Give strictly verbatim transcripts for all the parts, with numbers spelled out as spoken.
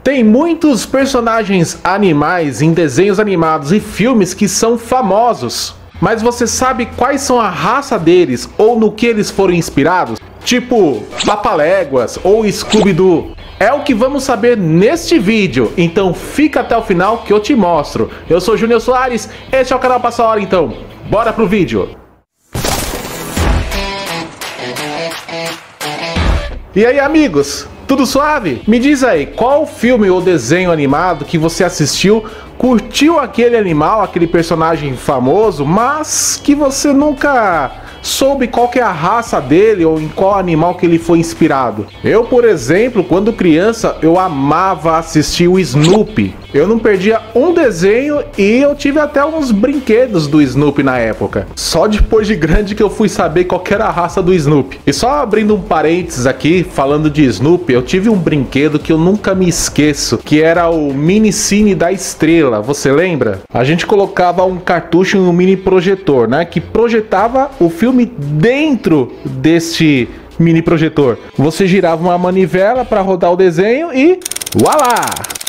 Tem muitos personagens animais em desenhos animados e filmes que são famosos, mas você sabe quais são a raça deles ou no que eles foram inspirados? Tipo Papaléguas ou Scooby-Doo. É o que vamos saber neste vídeo, então fica até o final que eu te mostro. Eu sou Júnior Soares, este é o canal Passa a Hora, então bora pro vídeo. E aí, amigos, tudo suave? Me diz aí, qual filme ou desenho animado que você assistiu, curtiu aquele animal, aquele personagem famoso, mas que você nunca soube qual que é a raça dele ou em qual animal que ele foi inspirado? Eu, por exemplo, quando criança, eu amava assistir o Snoopy. Eu não perdia um desenho e eu tive até uns brinquedos do Snoopy na época. Só depois de grande que eu fui saber qual que era a raça do Snoopy. E só abrindo um parênteses aqui, falando de Snoopy, eu tive um brinquedo que eu nunca me esqueço, que era o Mini Cine da Estrela, você lembra? A gente colocava um cartucho em um mini projetor, né, que projetava o filme dentro deste mini projetor. Você girava uma manivela para rodar o desenho e voilá!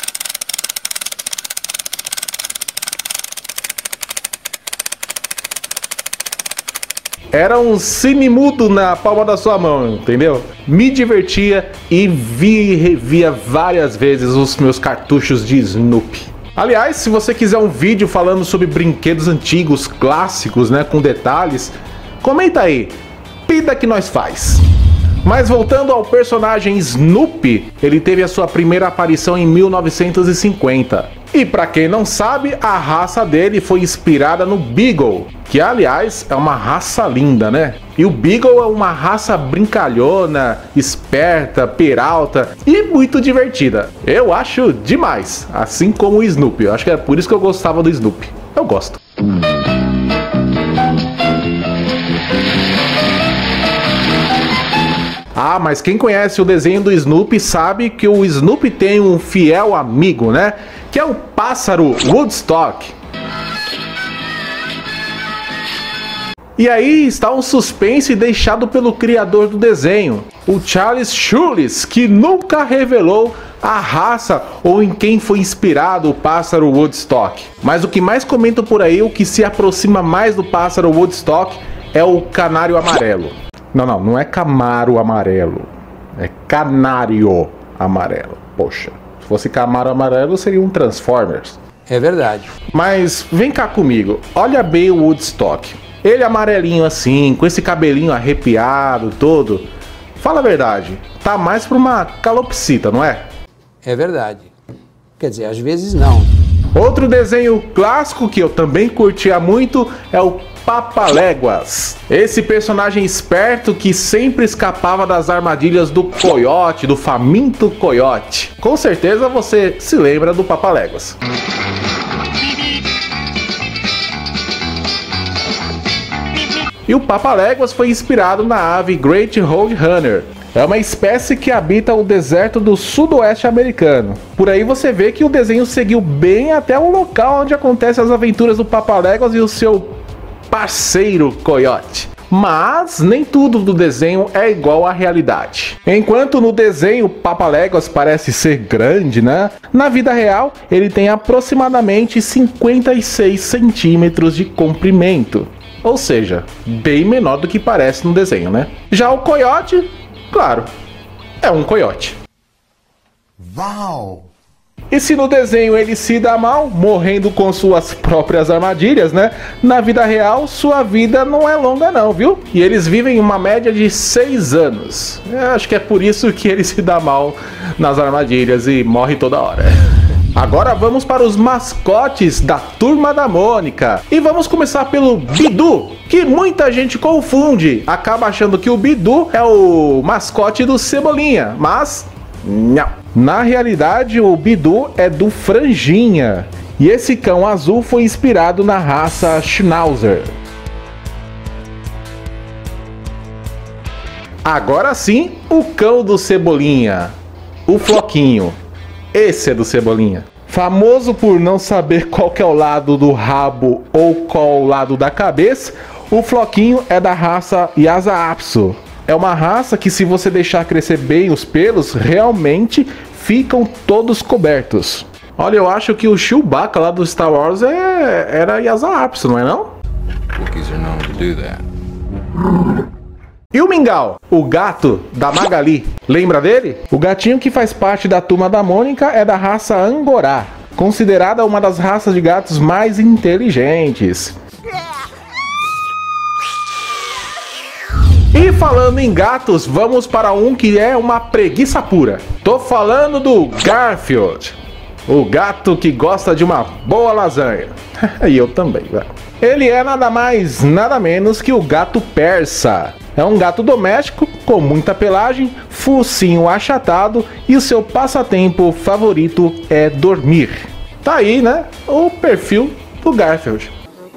Era um cine mudo na palma da sua mão, entendeu? Me divertia e vi e revia várias vezes os meus cartuchos de Snoopy. Aliás, se você quiser um vídeo falando sobre brinquedos antigos, clássicos, né, com detalhes, comenta aí, pida que nós faz. Mas voltando ao personagem Snoopy, ele teve a sua primeira aparição em mil novecentos e cinquenta. E para quem não sabe, a raça dele foi inspirada no Beagle, que aliás é uma raça linda, né? E o Beagle é uma raça brincalhona, esperta, peralta e muito divertida. Eu acho demais, assim como o Snoopy. Eu acho que é por isso que eu gostava do Snoopy. Eu gosto. Ah, mas quem conhece o desenho do Snoopy sabe que o Snoopy tem um fiel amigo, né? Que é o pássaro Woodstock. E aí está um suspense deixado pelo criador do desenho, o Charles Schulz, que nunca revelou a raça ou em quem foi inspirado o pássaro Woodstock. Mas o que mais comento por aí, o que se aproxima mais do pássaro Woodstock é o canário amarelo. Não, não, não é Camaro amarelo, é canário amarelo. Poxa, se fosse Camaro amarelo seria um Transformers. É verdade. Mas vem cá comigo, olha bem o Woodstock. Ele amarelinho assim, com esse cabelinho arrepiado todo. Fala a verdade, tá mais pra uma calopsita, não é? É verdade. Quer dizer, às vezes não. Outro desenho clássico que eu também curtia muito é o Papaléguas. Esse personagem esperto que sempre escapava das armadilhas do coiote, do faminto coiote. Com certeza você se lembra do Papaléguas. E o Papaléguas foi inspirado na ave Great Roadrunner. É uma espécie que habita o deserto do sudoeste americano. Por aí você vê que o desenho seguiu bem até o local onde acontecem as aventuras do Papaléguas e o seu parceiro coiote. Mas nem tudo do desenho é igual à realidade. Enquanto no desenho o Papaléguas parece ser grande, né? Na vida real ele tem aproximadamente cinquenta e seis centímetros de comprimento. Ou seja, bem menor do que parece no desenho, né? Já o coiote, claro, é um coiote. Uau! E se no desenho ele se dá mal, morrendo com suas próprias armadilhas, né? Na vida real, sua vida não é longa não, viu? E eles vivem uma média de seis anos. Eu acho que é por isso que ele se dá mal nas armadilhas e morre toda hora. Agora vamos para os mascotes da Turma da Mônica. E vamos começar pelo Bidu, que muita gente confunde. Acaba achando que o Bidu é o mascote do Cebolinha, mas não. Na realidade, o Bidu é do Franjinha. E esse cão azul foi inspirado na raça Schnauzer. Agora sim, o cão do Cebolinha, o Floquinho. Esse é do Cebolinha. Famoso por não saber qual que é o lado do rabo ou qual o lado da cabeça, o Floquinho é da raça Lhasa Apso. É uma raça que, se você deixar crescer bem os pelos, realmente ficam todos cobertos. Olha, eu acho que o Chewbacca lá do Star Wars é... era Yasa Apso, não é não? Wookiees are known to do that. E o Mingau, o gato da Magali, lembra dele? O gatinho que faz parte da turma da Mônica é da raça Angorá, considerada uma das raças de gatos mais inteligentes. E falando em gatos, vamos para um que é uma preguiça pura. Tô falando do Garfield, o gato que gosta de uma boa lasanha. E eu também, velho. Ele é nada mais, nada menos que o gato persa. É um gato doméstico com muita pelagem, focinho achatado e o seu passatempo favorito é dormir. Tá aí, né? O perfil do Garfield.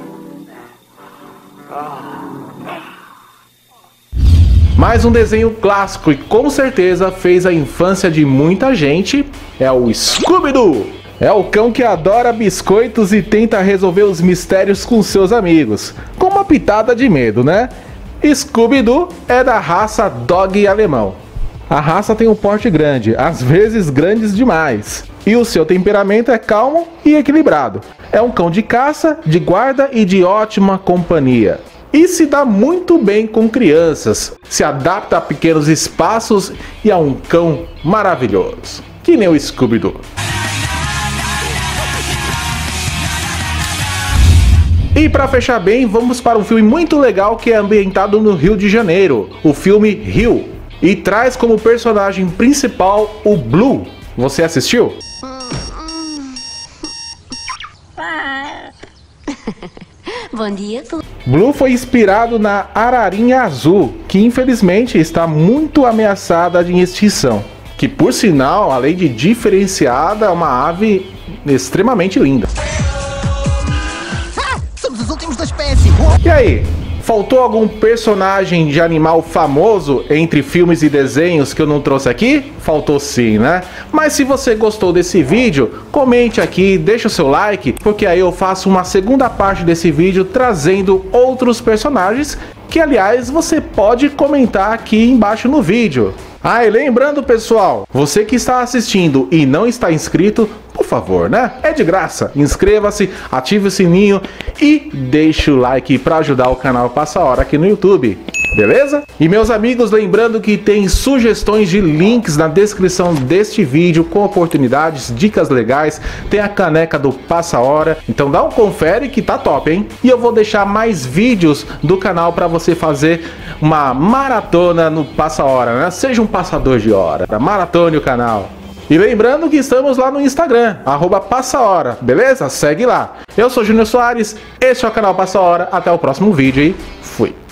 Mais um desenho clássico e com certeza fez a infância de muita gente é o Scooby-Doo. É o cão que adora biscoitos e tenta resolver os mistérios com seus amigos, com uma pitada de medo, né? Scooby-Doo é da raça Dog alemão. A raça tem um porte grande, às vezes grandes demais, e o seu temperamento é calmo e equilibrado. É um cão de caça, de guarda e de ótima companhia. E se dá muito bem com crianças, se adapta a pequenos espaços e é um cão maravilhoso, que nem o Scooby-Doo. E para fechar bem, vamos para um filme muito legal que é ambientado no Rio de Janeiro, o filme Rio, e traz como personagem principal o Blue. Você assistiu? Bom dia. Blue foi inspirado na ararinha azul, que infelizmente está muito ameaçada de extinção. Que por sinal, além de diferenciada, é uma ave extremamente linda. Ah, somos os últimos da espécie. E aí? Faltou algum personagem de animal famoso entre filmes e desenhos que eu não trouxe aqui? Faltou sim, né? Mas se você gostou desse vídeo, comente aqui, deixa o seu like, porque aí eu faço uma segunda parte desse vídeo trazendo outros personagens que, aliás, você pode comentar aqui embaixo no vídeo. Ah, e lembrando, pessoal, você que está assistindo e não está inscrito, por favor, né? É de graça. Inscreva-se, ative o sininho e deixe o like para ajudar o canal Passa Hora aqui no YouTube. Beleza? E meus amigos, lembrando que tem sugestões de links na descrição deste vídeo com oportunidades, dicas legais, tem a caneca do Passa Hora, então dá um confere que tá top, hein? E eu vou deixar mais vídeos do canal para você fazer uma maratona no Passa Hora, né? Seja um passador de hora, maratone o canal. E lembrando que estamos lá no Instagram, arroba Passa Hora, beleza? Segue lá. Eu sou Júnior Soares, esse é o canal Passa Hora, até o próximo vídeo e fui!